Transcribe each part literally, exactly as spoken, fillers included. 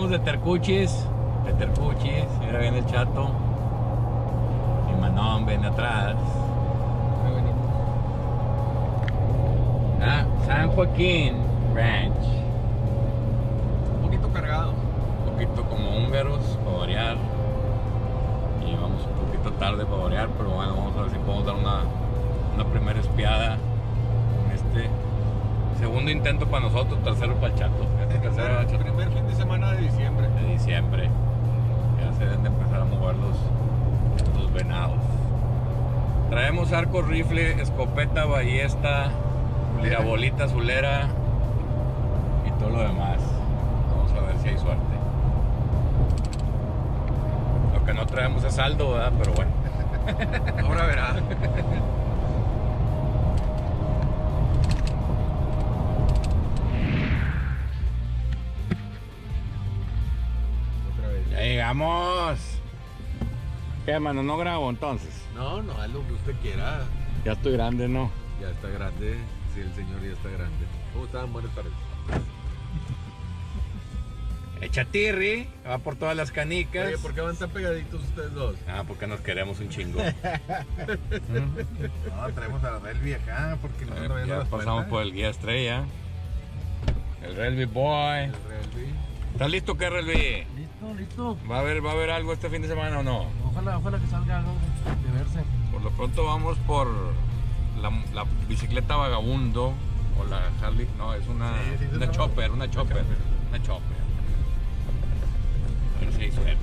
Venimos de Tercuchis, de Tercuchis, mira viene el Chato. Mi Manón viene atrás. Ah, San Joaquín Ranch. Un poquito cargado. Un poquito como húngaros para variar. Y vamos un poquito tarde para variar, pero bueno, vamos a ver si podemos dar una, una primera espiada en este segundo intento para nosotros, tercero para el Chato. Este tercero El primer fin de semana de diciembre. de diciembre. Ya se deben de empezar a mover los, los venados. Traemos arco, rifle, escopeta, ballesta, tirabolita, azulera y todo lo demás. Vamos a ver si hay suerte. Lo que no traemos es saldo, ¿verdad? Pero bueno. Ahora verá. Otra vez. Ya llegamos. ¿Qué, mano? ¿No grabo entonces? No, no, haz lo que usted quiera. Ya estoy grande, ¿no? Ya está grande. Sí, el señor ya está grande. ¿Cómo están? Buenas tardes. Echa tirri, va por todas las canicas. Oye, ¿por qué van tan pegaditos ustedes dos? Ah, porque nos queremos un chingo. No, traemos a la Relvi acá porque nos Eh, anda viendo ya las pasamos puertas. por el guía estrella. El Relvi Boy. El Relvi. ¿Estás listo, qué, Relvi? Listo, listo. ¿Va a haber, va a haber algo este fin de semana o no? Ojalá, ojalá que salga algo de verse. Por lo pronto vamos por la, la bicicleta vagabundo o la Harley. No, es una, Sí, sí, una sí, chopper, una chopper. Una chopper. A ver si hay suerte.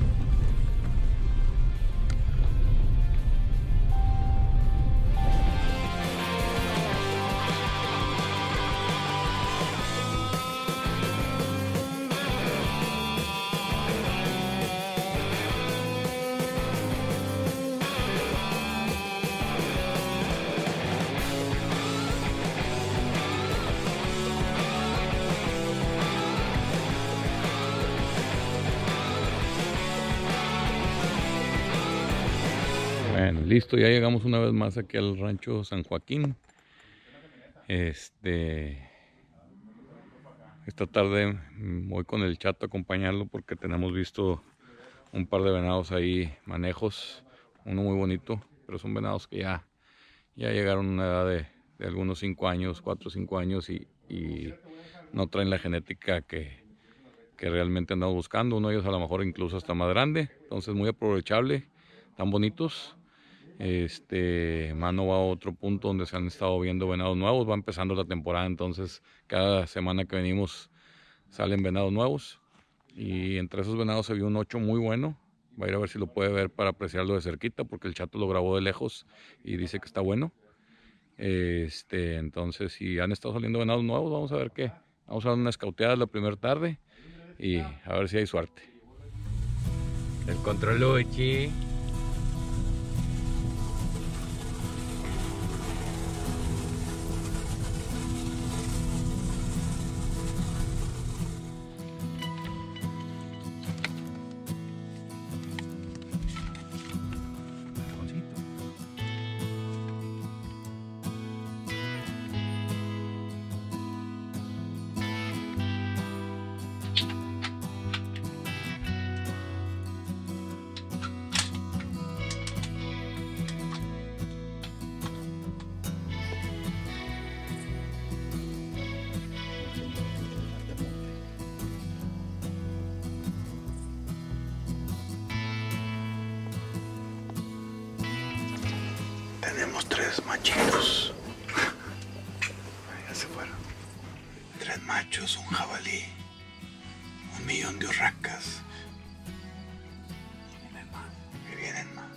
Bueno, listo, ya llegamos una vez más aquí al rancho San Joaquín. Este, esta tarde voy con el Chato a acompañarlo porque tenemos visto un par de venados ahí, manejos, uno muy bonito, pero son venados que ya, ya llegaron a una edad de, de algunos cinco años, cuatro o cinco años y, y no traen la genética que, que realmente andamos buscando. Uno de ellos a lo mejor incluso hasta más grande, entonces muy aprovechable, tan bonitos. Este, Mano va a otro punto donde se han estado viendo venados nuevos, va empezando la temporada, entonces cada semana que venimos salen venados nuevos y entre esos venados se vio un ocho muy bueno. Va a ir a ver si lo puede ver para apreciarlo de cerquita porque el Chato lo grabó de lejos y dice que está bueno. Este, entonces si han estado saliendo venados nuevos, vamos a ver qué, vamos a dar una escauteada la primera tarde y a ver si hay suerte. El Controlucci. Tenemos tres machitos. Ya se fueron. Tres machos, un jabalí, un millón de urracas. Y vienen más. Y vienen más.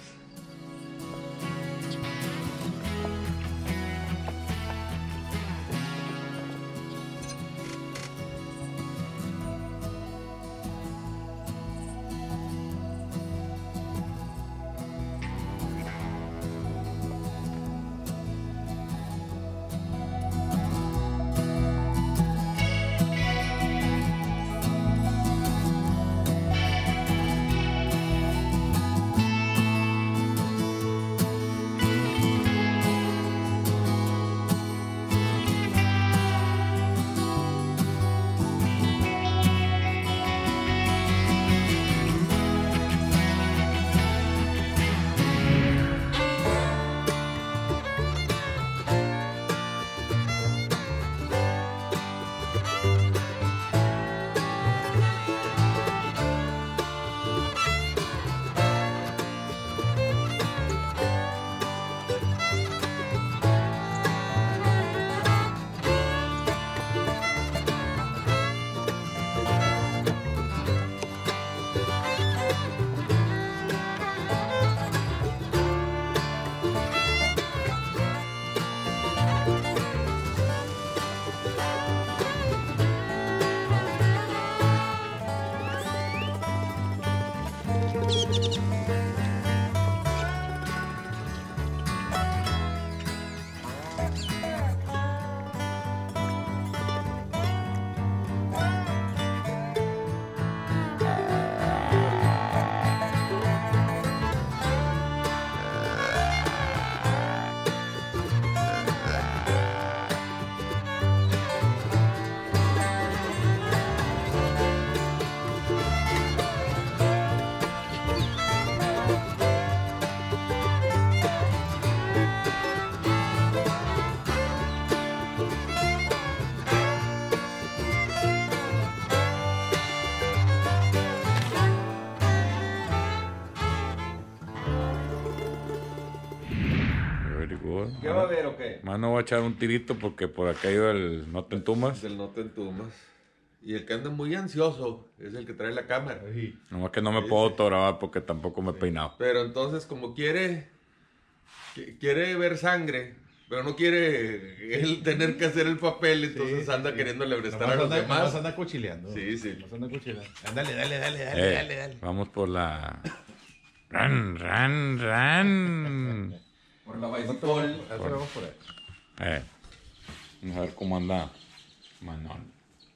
Figura. ¿Qué va a haber o qué? Mano va a echar un tirito porque por acá iba el no te entumas. Del no te entumas. Y el que anda muy ansioso es el que trae la cámara. Nomás que no me puedo autograbar porque tampoco me he peinado. Pero entonces, como quiere, qui- quiere ver sangre, pero no quiere él tener que hacer el papel, entonces Sí, anda sí. queriéndole prestar Nomás a los anda- demás. nomás anda cuchileando. Sí, sí. Nomás anda cuchileando. Ándale, dale, dale, dale, Eh, dale, dale. Vamos por la... Ran, ran, ran. Por la Ahí bicycle. vamos por ahí. Eh, vamos a ver cómo anda Manon.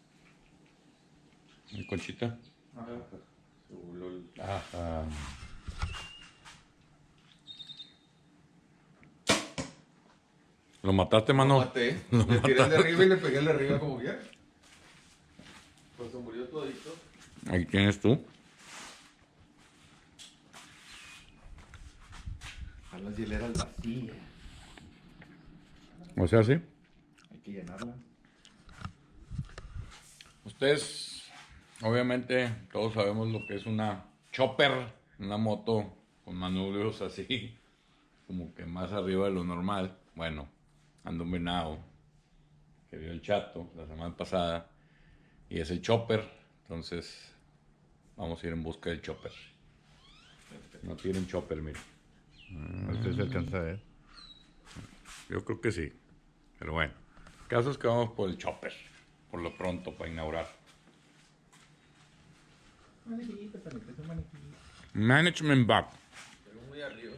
¿Mi Conchita? Ajá. ¿Lo mataste, Lo mano? maté. Le tiré el de arriba y le pegué el de arriba como quiera. Pues se murió todito. ¿Ahí tienes tú? A las hieleras vacías. O sea, sí. Hay que llenarla. Ustedes, obviamente, todos sabemos lo que es una chopper, una moto con manubrios así, como que más arriba de lo normal. Bueno, ando un venado que vio el chato la semana pasada y es el chopper, entonces vamos a ir en busca del chopper. No tienen chopper, mire. Usted se alcanza a ver. Yo creo que sí, pero bueno, el caso es que vamos por el chopper, por lo pronto, para inaugurar. Management back. Pero muy arriba.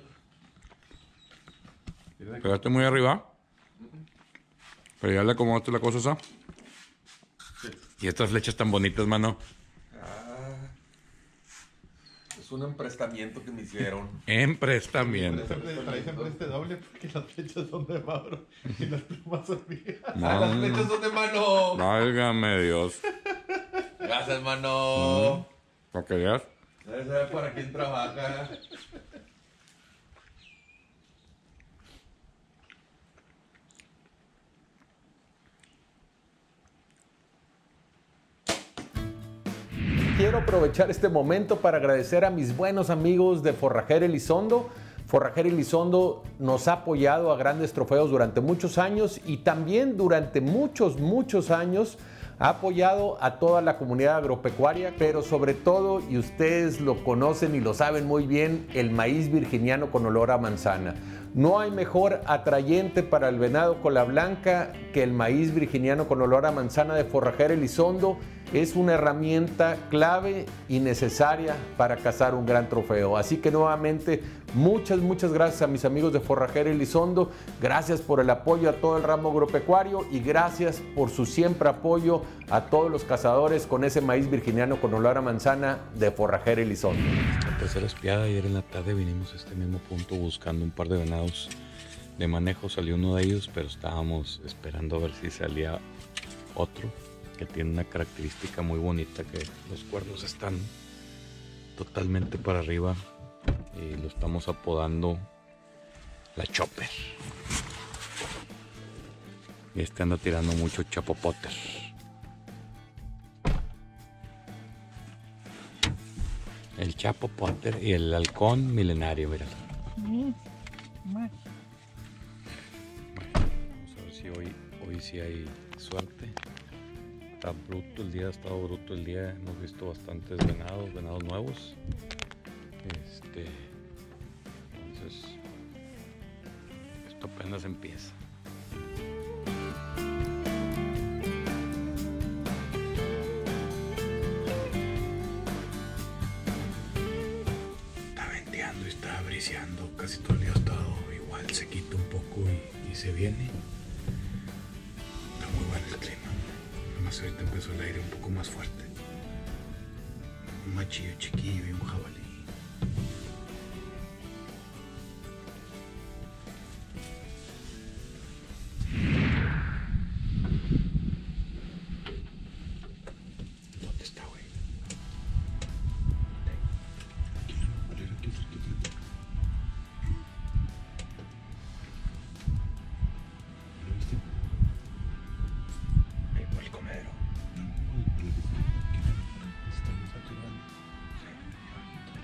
¿Pegaste muy arriba? Pero ya le acomodaste la cosa esa. Y estas flechas tan bonitas, mano. Ah, es un emprestamiento que me hicieron. Emprestamiento. Siempre trae siempre este doble porque las flechas son de Mauro y las plumas son mías. Ah, las flechas son de mano. Válgame Dios. Gracias, mano. ¿Para qué veas? Debe saber para quién trabaja. Quiero aprovechar este momento para agradecer a mis buenos amigos de Forrajera Elizondo. Forrajera Elizondo nos ha apoyado a Grandes Trofeos durante muchos años y también durante muchos, muchos años ha apoyado a toda la comunidad agropecuaria, pero sobre todo, y ustedes lo conocen y lo saben muy bien, el maíz virginiano con olor a manzana. No hay mejor atrayente para el venado cola blanca que el maíz virginiano con olor a manzana de Forrajera Elizondo. Es una herramienta clave y necesaria para cazar un gran trofeo. Así que nuevamente, muchas, muchas gracias a mis amigos de Forrajera Elizondo. Gracias por el apoyo a todo el ramo agropecuario y gracias por su siempre apoyo a todos los cazadores con ese maíz virginiano con olor a manzana de Forrajera Elizondo. La tercera espiada, ayer en la tarde vinimos a este mismo punto buscando un par de venados de manejo. Salió uno de ellos, pero estábamos esperando a ver si salía otro que tiene una característica muy bonita, que los cuernos están totalmente para arriba y lo estamos apodando la chopper. Y este anda tirando mucho chapo potter. El chapo potter y el halcón milenario, mira. Bueno, vamos a ver si hoy, hoy sí hay suerte. Está bruto el día, ha estado bruto el día. Hemos visto bastantes venados, venados nuevos. Este, entonces, esto apenas empieza. Está venteando y está briseando. Casi todo el día ha estado igual. Se quita un poco y, y se viene. Está muy bueno el clima. Nomás ahorita empezó el aire un poco más fuerte. Un machillo chiquillo y un jabalí. ¿Dónde está, güey? Aquí, cerquita. ¿Lo viste? Ahí por el comedero. No, uy, pero que se está bien saturado. Sí,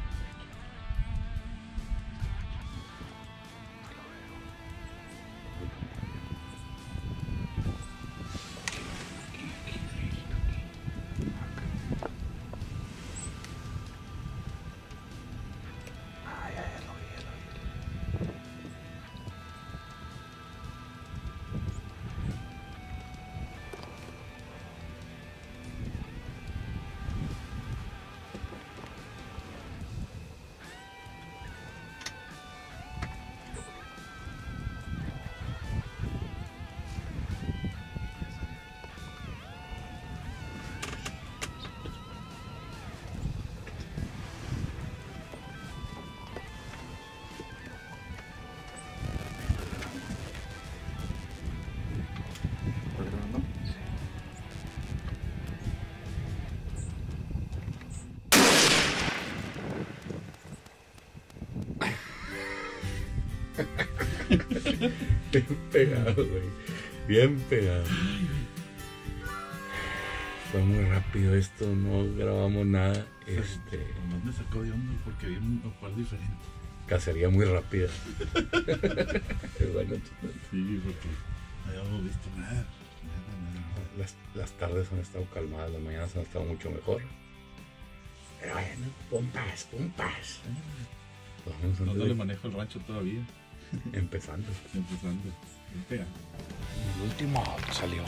Bien pegado, güey. Bien pegado. Fue muy rápido esto, no grabamos nada. Este, Nomás me sacó de onda porque vi un nopal diferente. cacería muy rápida. Bueno, Sí, porque no habíamos visto nada. Nada, nada, nada. las, las tardes han estado calmadas, las mañanas han estado mucho mejor. Pero bueno, pompas, pompas. Vamos No, no le a manejo el rancho todavía. empezando. Empezando. Bien pegado. El último salió.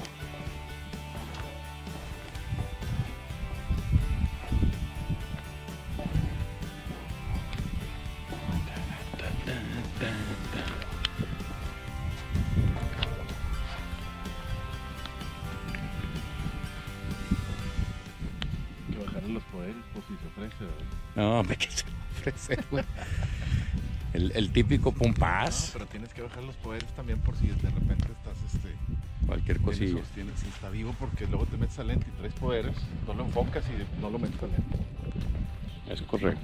Hay que bajarle los poderes por si se ofrece, ¿verdad? No, hombre, ¿qué se ofrece, güey? El, el típico No, pumpás, pero tienes que bajar los poderes también por si de repente estás este. cualquier cosilla. Tienes, tienes- si está vivo porque luego te metes a lente y traes poderes, no lo enfocas y no lo metes a lente. Es correcto.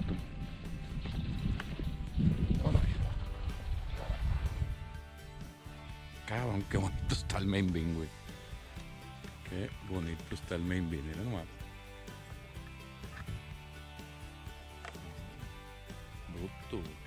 Cabrón, qué bonito está el main bean, güey. Qué bonito está el main bean, mira nomás. Bruto, güey.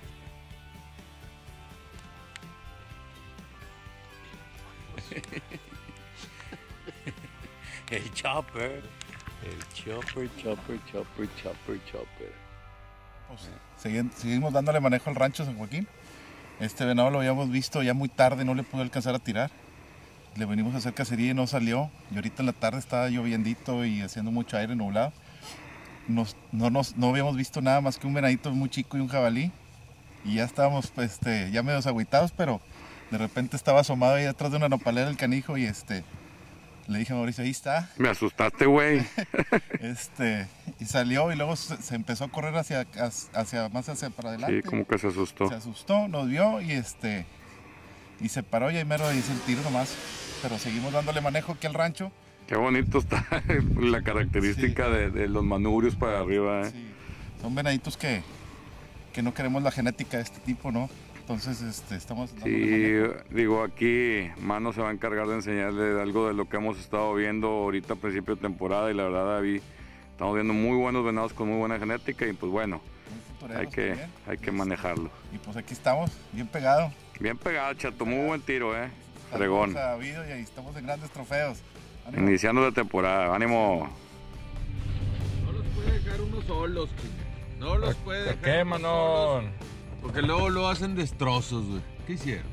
El chopper. El chopper, chopper, chopper, chopper, chopper. Pues, segui- seguimos dándole manejo al rancho San Joaquín. Este venado lo habíamos visto ya muy tarde, no le pude alcanzar a tirar. Le venimos a hacer cacería y no salió. Y ahorita en la tarde estaba lloviendito y haciendo mucho aire nublado. Nos- no, nos, no habíamos visto nada más que un venadito muy chico y un jabalí. Y ya estábamos pues, este, ya medio agüitados, pero de repente estaba asomado ahí detrás de una nopalera el canijo y este, le dije a Mauricio, ahí está. Me asustaste, güey. Este, y salió y luego se, se empezó a correr hacia, hacia, más hacia para adelante. Sí, como que se asustó. Se asustó, nos vio y este y se paró y ahí mero hice el tiro nomás. Pero seguimos dándole manejo aquí al rancho. Qué bonito está la característica Sí. de, de los manubrios para arriba, ¿eh? Sí, son venaditos que, que no queremos la genética de este tipo, ¿no? Entonces este, estamos dándole Sí, manejo. digo, aquí Mano se va a encargar de enseñarle algo de lo que hemos estado viendo ahorita a principio de temporada y la verdad, David, estamos viendo muy buenos venados con muy buena genética y pues bueno, Muy hay futureros que, también. hay que manejarlo. Y pues aquí estamos, bien pegado. Bien pegado, chato, muy buen tiro, ¿eh? Saludos Fregón. a David y ahí estamos en grandes trofeos. Ánimo. Iniciando la temporada, ánimo. No los puede dejar unos solos, King. No los puede dejar. ¿Qué, unos Manón? solos, porque luego lo hacen destrozos, güey. ¿Qué hicieron?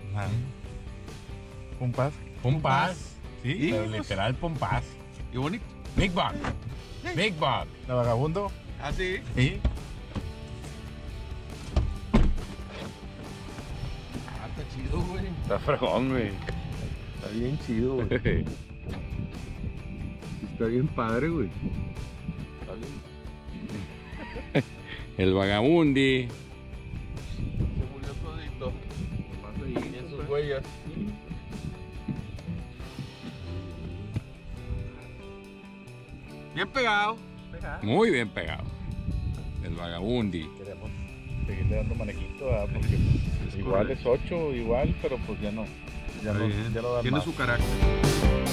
Pompas. Pompas. ¿Y? Sí, pero literal pompas. ¿Y bonito? Big Bug. Big Bug. La vagabundo. ¿Ah, sí? Sí. Ah, está chido, güey. Está fregón, güey. Está bien chido, güey. Está bien padre, güey. Está bien. El vagabundi. Se murió todito. Más ahí, en sus huellas. Bien pegado. Muy bien pegado. El vagabundi. Queremos seguirle dando manejito, ¿verdad? Porque igual es ocho, igual, pero pues ya no. Ya no, ya no da Tiene más. su carácter.